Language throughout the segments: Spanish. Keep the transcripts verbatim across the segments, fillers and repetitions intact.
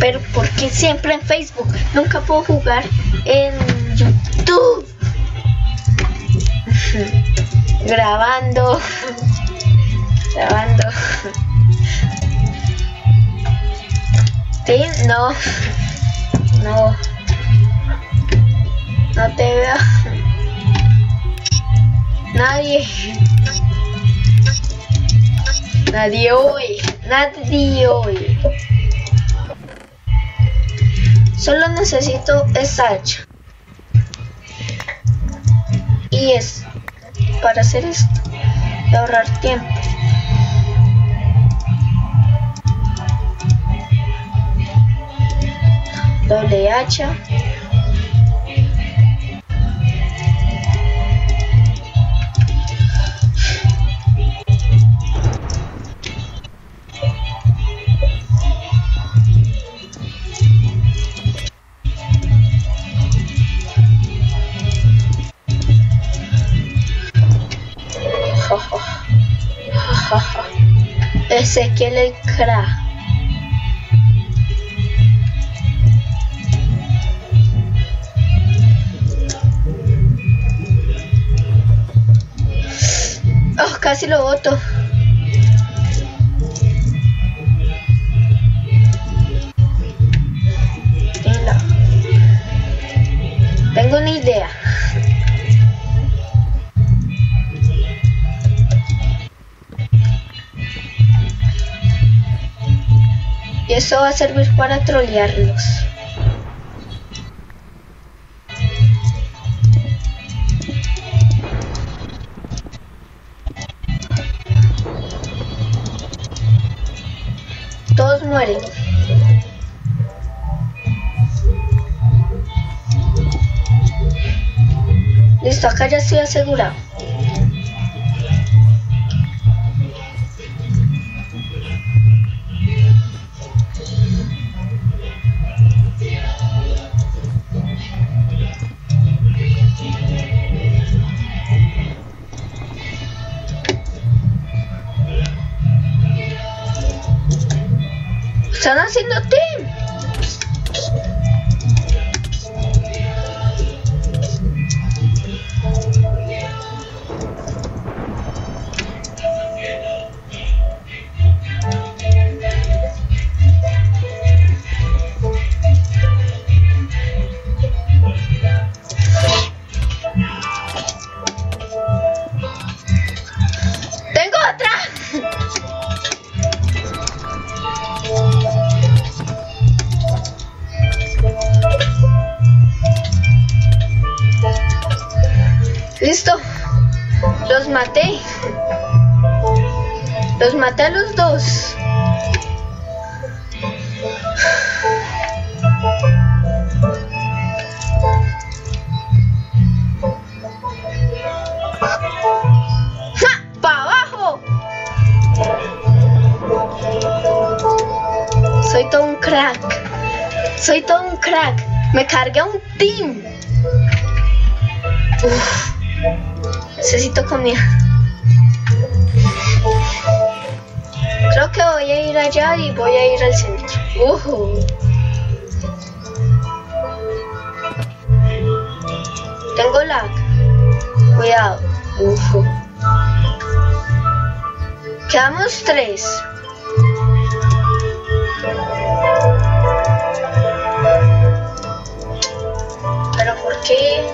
Pero ¿por qué siempre en Facebook? Nunca puedo jugar en YouTube. Grabando. Grabando. ¿Sí? No. No. No te veo. Nadie. Nadie hoy. Nadie hoy. Solo necesito esta hacha. Y es para hacer esto. Y ahorrar tiempo. Doble hacha. Ezequiel el crack. Oh, casi lo boto. Mira. Tengo una idea. Y eso va a servir para trolearlos. Todos mueren. Listo, acá ya estoy asegurado. Están haciendo team. Tengo otra. Listo, los maté, los maté a los dos. ¡Ja! ¡Para abajo! Soy todo un crack, soy todo un crack, me cargué a un team. Uf. Necesito comida. Creo que voy a ir allá y voy a ir al centro. Uh-huh. Tengo lag. Cuidado. Uh-huh. Quedamos tres. ¿Pero por qué?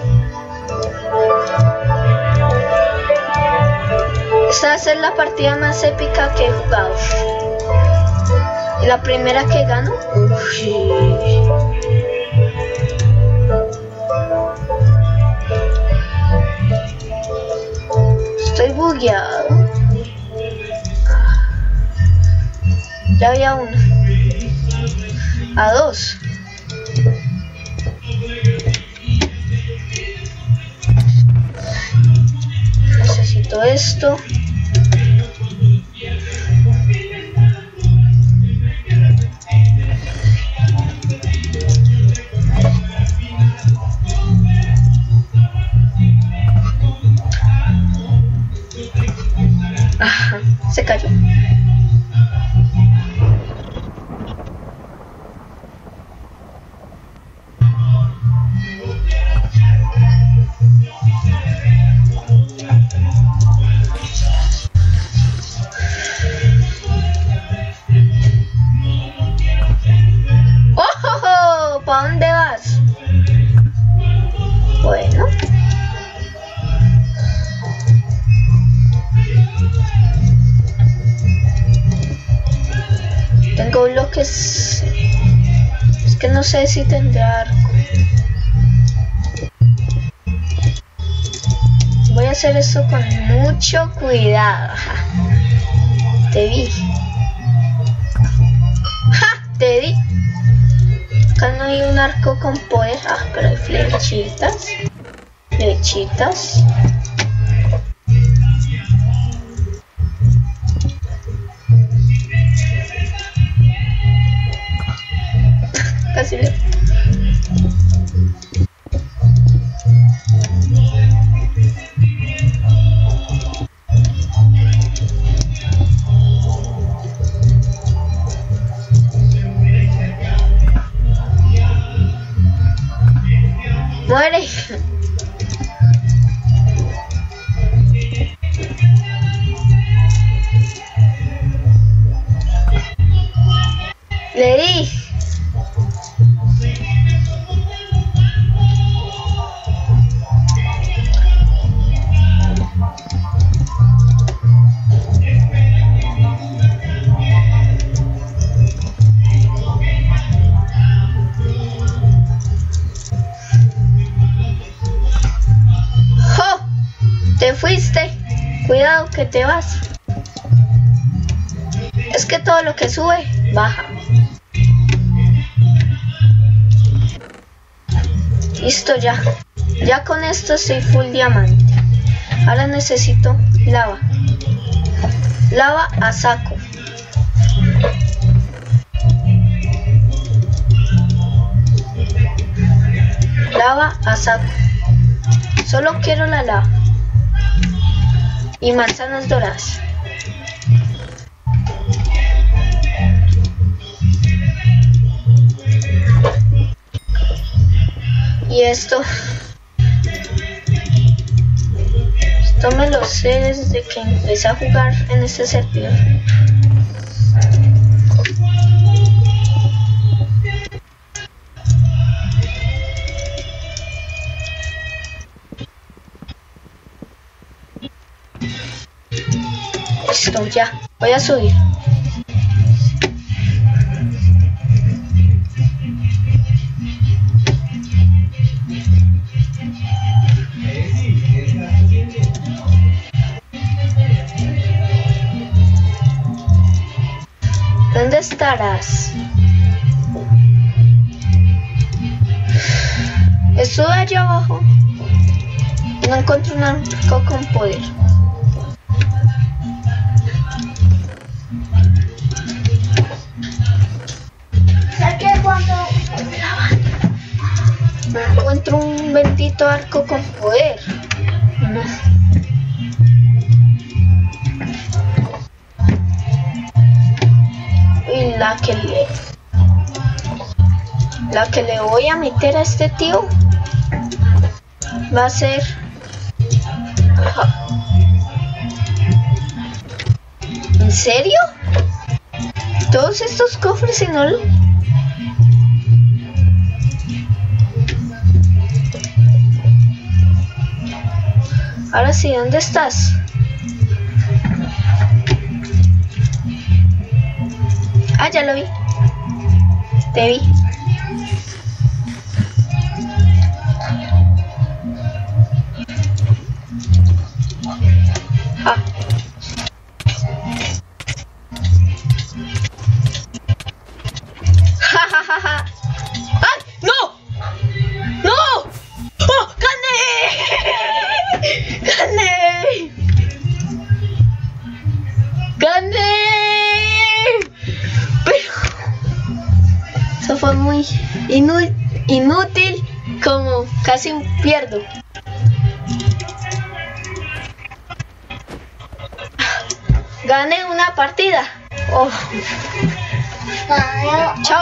Esta va a ser la partida más épica que he jugado. Y la primera que gano. Uy. Estoy bugueado. Ya había uno. A dos. Necesito esto. Ah, se cayó. Tengo bloques. Es que no sé si tendrá arco. Voy a hacer esto con mucho cuidado. Ajá. Te vi. ¡Ja! Te vi. Acá no hay un arco con poder. Ah, pero hay flechitas. Flechitas. Casi le... Muere. Le di. Te fuiste, cuidado que te vas. Es que todo lo que sube, baja. Listo ya. Ya con esto estoy full diamante. Ahora necesito lava. Lava a saco. Lava a saco. Solo quiero la lava. Y manzanas doradas. Y esto, esto me lo sé desde que empecé a jugar en este servidor. Listo, ya, voy a subir. ¿Dónde estarás? Estuve allá abajo y no encuentro un arco con poder. No encuentro un bendito arco con poder. No. Y la que le la que le voy a meter a este tío va a ser ¿en serio? Todos estos cofres y no lo... Ahora sí, ¿dónde estás? Ah, ya lo vi. Te vi. Ah. Ja, ja, ja, ja. ¡Ah! ¡No! ¡No! ¡Oh! ¡Gané! ¡Gané! ¡Gané! Pero eso fue muy inú- inútil, como casi pierdo. Gané una partida. Oh. Chao.